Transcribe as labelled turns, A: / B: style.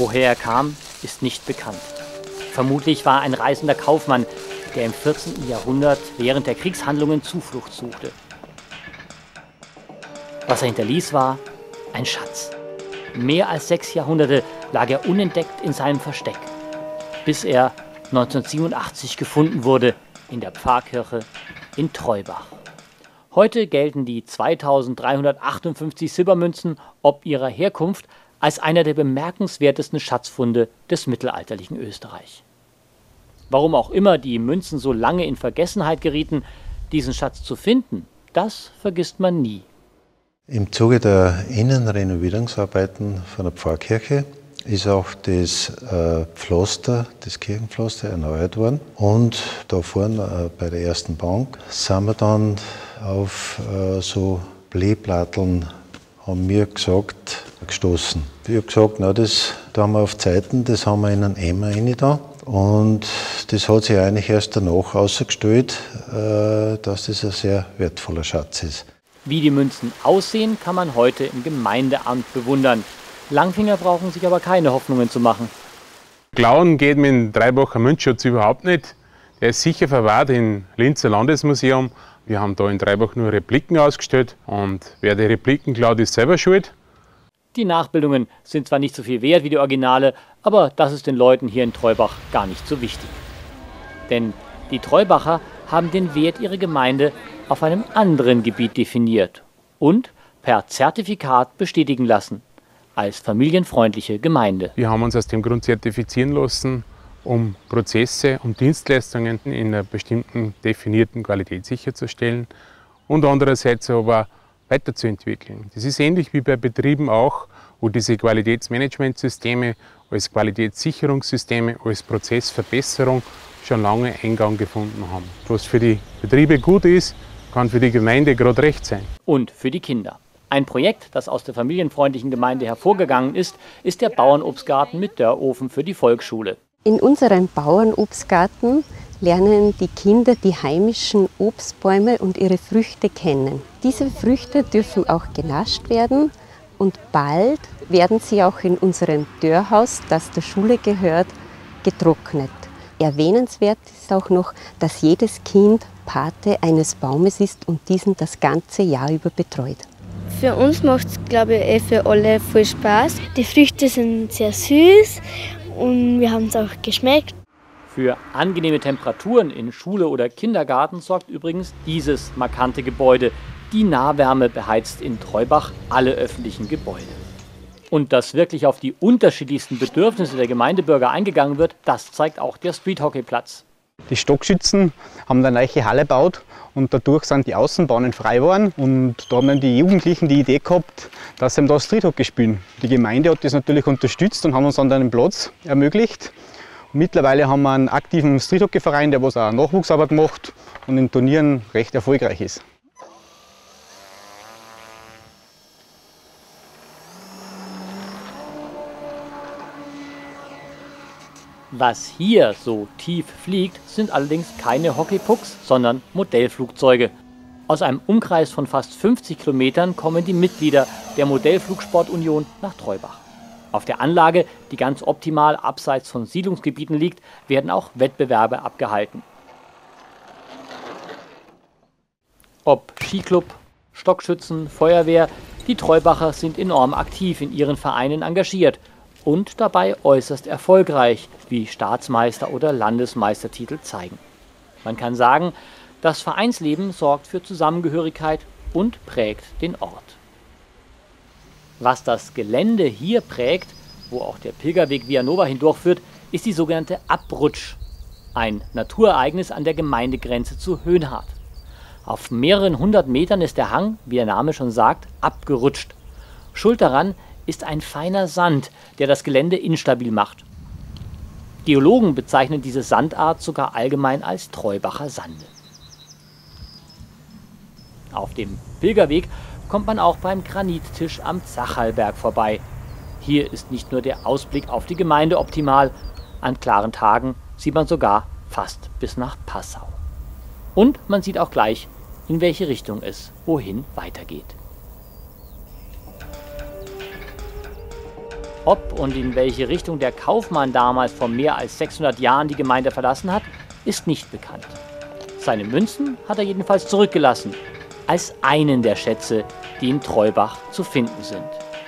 A: Woher er kam, ist nicht bekannt. Vermutlich war er ein reisender Kaufmann, der im 14. Jahrhundert während der Kriegshandlungen Zuflucht suchte. Was er hinterließ, war ein Schatz. Mehr als 6 Jahrhunderte lag er unentdeckt in seinem Versteck, bis er 1987 gefunden wurde in der Pfarrkirche in Treubach. Heute gelten die 2358 Silbermünzen ob ihrer Herkunft als einer der bemerkenswertesten Schatzfunde des mittelalterlichen Österreich. Warum auch immer die Münzen so lange in Vergessenheit gerieten, diesen Schatz zu finden, das vergisst man nie.
B: Im Zuge der Innenrenovierungsarbeiten von der Pfarrkirche ist auch das Pflaster, das Kirchenpflaster erneuert worden. Und da vorne bei der ersten Bank sind wir dann auf so Bleeplatteln, haben wir gesagt, gestoßen. Ich habe gesagt, na, das da haben wir auf Zeiten, das haben wir in einen Eimer rein da. Und das hat sich eigentlich erst danach herausgestellt, dass das ein sehr wertvoller Schatz ist.
A: Wie die Münzen aussehen, kann man heute im Gemeindeamt bewundern. Langfinger brauchen sich aber keine Hoffnungen zu machen.
C: Klauen geht mit dem Treibacher Münzschatz überhaupt nicht. Der ist sicher verwahrt im Linzer Landesmuseum. Wir haben da in Treibach nur Repliken ausgestellt und wer die Repliken klaut, ist selber schuld.
A: Die Nachbildungen sind zwar nicht so viel wert wie die Originale, aber das ist den Leuten hier in Treubach gar nicht so wichtig. Denn die Treubacher haben den Wert ihrer Gemeinde auf einem anderen Gebiet definiert und per Zertifikat bestätigen lassen, als familienfreundliche Gemeinde.
C: Wir haben uns aus dem Grund zertifizieren lassen, um Prozesse und Dienstleistungen in einer bestimmten definierten Qualität sicherzustellen und andererseits aber weiterzuentwickeln. Das ist ähnlich wie bei Betrieben auch, wo diese Qualitätsmanagementsysteme als Qualitätssicherungssysteme, als Prozessverbesserung schon lange Eingang gefunden haben. Was für die Betriebe gut ist, kann für die Gemeinde gerade recht sein.
A: Und für die Kinder. Ein Projekt, das aus der familienfreundlichen Gemeinde hervorgegangen ist, ist der Bauernobstgarten mit Dörrofen für die Volksschule.
D: In unserem Bauernobstgarten lernen die Kinder die heimischen Obstbäume und ihre Früchte kennen. Diese Früchte dürfen auch genascht werden und bald werden sie auch in unserem Dörrhaus, das der Schule gehört, getrocknet. Erwähnenswert ist auch noch, dass jedes Kind Pate eines Baumes ist und diesen das ganze Jahr über betreut.
E: Für uns macht es, glaube ich, für alle viel Spaß. Die Früchte sind sehr süß und wir haben es auch geschmeckt.
A: Für angenehme Temperaturen in Schule oder Kindergarten sorgt übrigens dieses markante Gebäude. Die Nahwärme beheizt in Treubach alle öffentlichen Gebäude. Und dass wirklich auf die unterschiedlichsten Bedürfnisse der Gemeindebürger eingegangen wird, das zeigt auch der Streethockeyplatz.
F: Die Stockschützen haben eine neue Halle gebaut und dadurch sind die Außenbahnen frei geworden. Und da haben die Jugendlichen die Idee gehabt, dass sie da Streethockey spielen. Die Gemeinde hat das natürlich unterstützt und haben uns dann einen Platz ermöglicht. Und mittlerweile haben wir einen aktiven Streethockey-Verein, der was auch Nachwuchsarbeit macht und in Turnieren recht erfolgreich ist.
A: Was hier so tief fliegt, sind allerdings keine Hockeypucks, sondern Modellflugzeuge. Aus einem Umkreis von fast 50 Kilometern kommen die Mitglieder der Modellflugsportunion nach Treubach. Auf der Anlage, die ganz optimal abseits von Siedlungsgebieten liegt, werden auch Wettbewerbe abgehalten. Ob Skiclub, Stockschützen, Feuerwehr, die Treubacher sind enorm aktiv in ihren Vereinen engagiert und dabei äußerst erfolgreich, wie Staatsmeister- oder Landesmeistertitel zeigen. Man kann sagen, das Vereinsleben sorgt für Zusammengehörigkeit und prägt den Ort. Was das Gelände hier prägt, wo auch der Pilgerweg Via Nova hindurchführt, ist die sogenannte Abrutsch, ein Naturereignis an der Gemeindegrenze zu Höhenhardt. Auf mehreren 100 Metern ist der Hang, wie der Name schon sagt, abgerutscht. Schuld daran ist ein feiner Sand, der das Gelände instabil macht. Geologen bezeichnen diese Sandart sogar allgemein als Treubacher Sande. Auf dem Pilgerweg kommt man auch beim Granittisch am Zacherlberg vorbei. Hier ist nicht nur der Ausblick auf die Gemeinde optimal, an klaren Tagen sieht man sogar fast bis nach Passau. Und man sieht auch gleich, in welche Richtung es wohin weitergeht. Ob und in welche Richtung der Kaufmann damals vor mehr als 600 Jahren die Gemeinde verlassen hat, ist nicht bekannt. Seine Münzen hat er jedenfalls zurückgelassen, als einen der Schätze, die in Treubach zu finden sind.